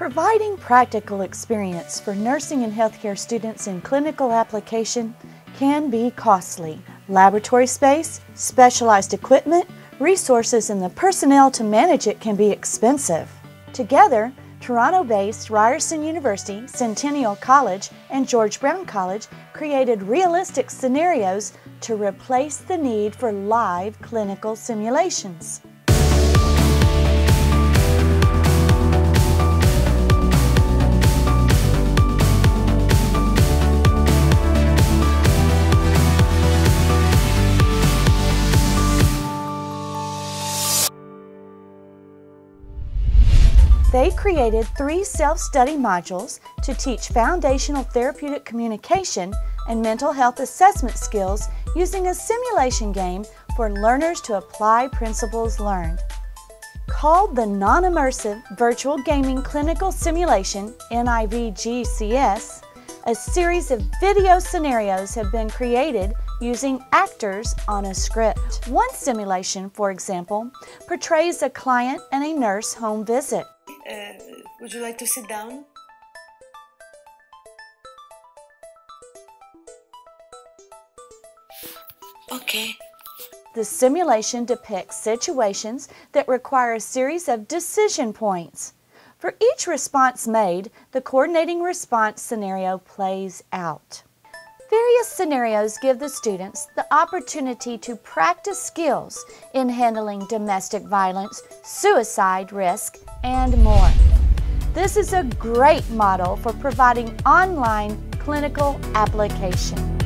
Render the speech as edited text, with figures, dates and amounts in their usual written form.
Providing practical experience for nursing and healthcare students in clinical application can be costly. Laboratory space, specialized equipment, resources, and the personnel to manage it can be expensive. Together, Toronto-based Ryerson University, Centennial College, and George Brown College created realistic scenarios to replace the need for live clinical simulations. They created 3 self-study modules to teach foundational therapeutic communication and mental health assessment skills using a simulation game for learners to apply principles learned. Called the Non-Immersive Virtual Gaming Clinical Simulation, NIVGCS, a series of video scenarios have been created using actors on a script. One simulation, for example, portrays a client and a nurse home visit. Would you like to sit down? Okay. The simulation depicts situations that require a series of decision points. For each response made, the coordinating response scenario plays out. Various scenarios give the students the opportunity to practice skills in handling domestic violence, suicide risk, and more. This is a great model for providing online clinical application.